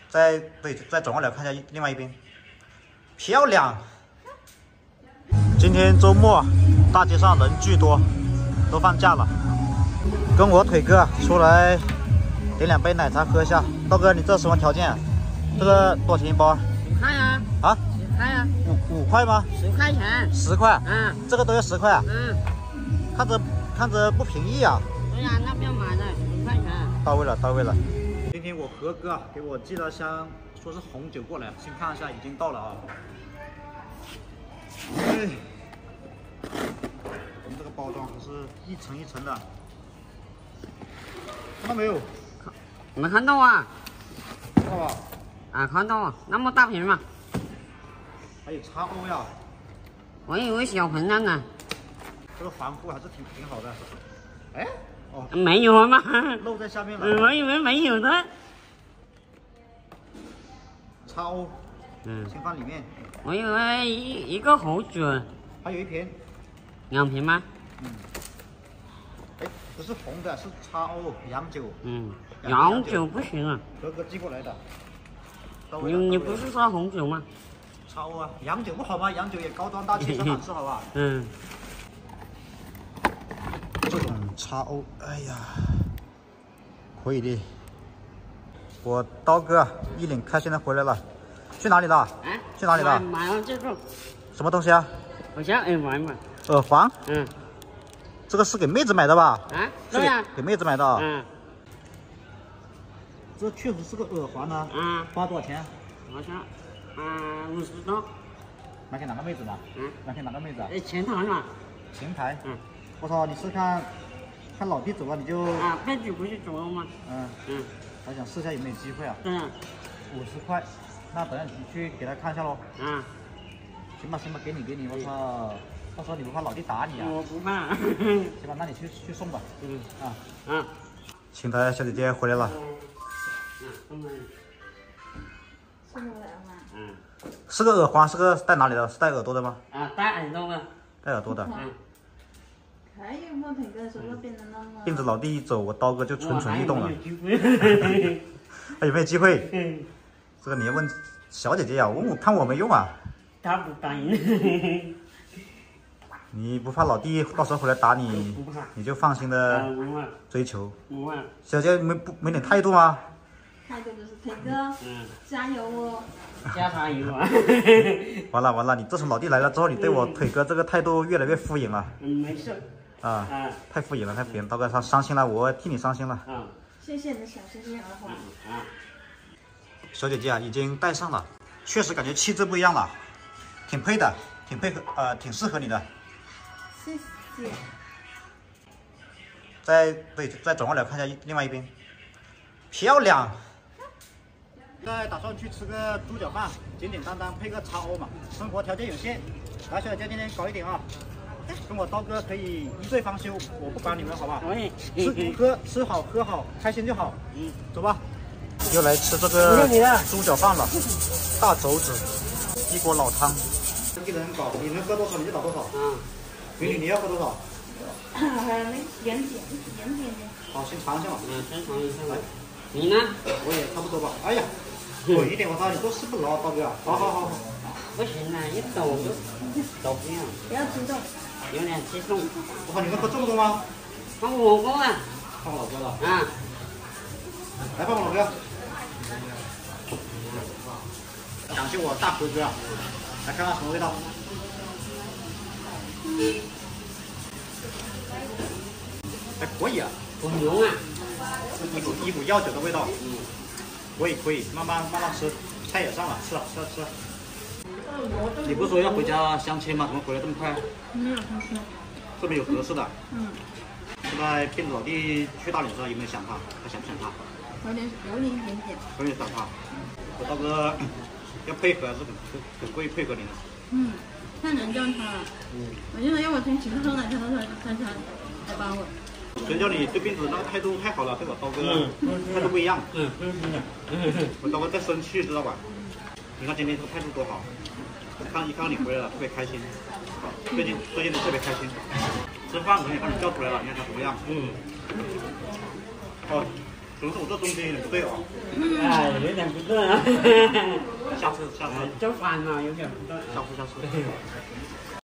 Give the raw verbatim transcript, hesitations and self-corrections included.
再对，再转过来看一下另外一边，漂亮。今天周末，大街上人巨多，都放假了。跟我腿哥出来点两杯奶茶喝一下。刀哥，你这什么条件？这个多少钱一包？ 五块呀。啊？十块呀。五五块吗？十块钱。十块。嗯。这个都要十块啊？嗯。看着看着不便宜啊。对呀，那边买的十块钱。到位了，到位了。今天我何哥给我寄了箱，说是红酒过来，先看一下，已经到了啊。哎。我们这个包装还是一层一层的，看到没有？没看到啊？看到吧？啊，看到啊，那么大瓶嘛。还有叉 O 呀？我以为小瓶的呢。这个防护还是挺挺好的。哎，哦，没有吗？漏在下面了。我以为没有的。叉 O， 嗯，先放里面。我以为一一个红酒。还有一瓶。两瓶吗？嗯。哎，不是红的，是叉 O 洋酒。嗯，洋酒不行啊。哥哥寄过来的。你你不是说红酒吗？叉 O 啊，洋酒不好吗？洋酒也高端大气，上档次，好吧？嗯。这种叉 O， 哎呀，可以的。我刀哥一脸开心的回来了，去哪里了？啊？去哪里了？买了这个。什么东西啊？好像耳环嘛。耳环？嗯。这个是给妹子买的吧？啊，对呀，给妹子买的。嗯。这确实是个耳环呢。嗯。花多少钱？好像，嗯，五十多。买给哪个妹子的？嗯。买给哪个妹子啊？哎，前台嘛。前台。嗯。我操，你是看，看老弟走了你就。啊，妹子不是走了吗？嗯嗯。我想试一下有没有机会啊。对啊。五十块，那等下你去给他看一下喽。嗯。行吧行吧，给你给你，我操。到时候你不怕老弟打你啊？我不怕。行吧，那你去去送吧。嗯啊嗯。前台小姐姐回来了。嗯。送过来了吗？嗯。是个耳环，是个戴哪里的？是戴耳朵的吗？啊，戴耳朵的。戴耳朵的。嗯。还有吗？腿哥说变得那么。辫子老弟一走，我刀哥就蠢蠢欲动了。还有没有机会？嗯。这个你要问小姐姐呀，问我看我没用啊。他不答应。你不怕老弟到时候回来打你，你就放心的追求。小姐没不没点态度吗？态度就是腿哥，嗯，加油哦，加啥油啊？完了完了，你自从老弟来了之后，你对我腿哥这个态度越来越敷衍了。嗯，没事。啊，太敷衍了，太敷衍，刀哥他伤心了，我替你伤心了。啊，谢谢你的小心心耳环。啊，小姐姐啊，已经戴上了，确实感觉气质不一样了，挺配的，挺配合，呃，挺适合你的。谢谢。再对，再转过来看一下另外一边，漂亮。现在打算去吃个猪脚饭，简简单单配个叉 O 嘛，生活条件有限，来小姐姐今天搞一点啊，跟我刀哥可以一对方休，我不管你们好吧？吃喝吃好喝好，开心就好。嗯，走吧。又来吃这个猪脚饭了，大肘子，一锅老汤，一人搞，你能喝多少你就倒多少。嗯。美女，你要喝多少？那盐点盐点的。好，先尝一下吧。嗯，先尝一下。来，你呢？我也差不多吧。哎呀，滚一点！我操，你做事不牢，刀哥。好好好好。不行啊，一抖就抖不了。不要激动。有点激动。我靠，你能喝这么多吗？放我哥啊。放我老哥了。啊。来，放我老哥。感谢我大哥哥，来看看什么味道。还可以啊，很浓啊，一股一股药酒的味道，嗯，可以可以，慢慢慢慢吃，菜也上了，吃了吃了吃了。你不是说要回家相亲吗？怎么回来这么快？没有相亲。这边有合适的。嗯。现在辫子老弟去大理是吧？有没有想他？他想不想他？有点有点点点。有点想他。我刀哥要配合还是很很很会配合你的。嗯。太能教他了，嗯，我现在要我从起床来，他他他他来帮我。谁叫你对辫子那个态度太好了，对我刀哥态度不一样。嗯嗯嗯。我刀哥在生气，知道吧？你看今天这个态度多好，看一看到你回来了，特别开心。最近最近都特别开心。吃饭可以把你叫出来了，你看他怎么样？嗯。哦， 就是我这中间有点不对哦。 哎，有点不对啊。 下次下次。 就烦了，有点不对。 下次下次。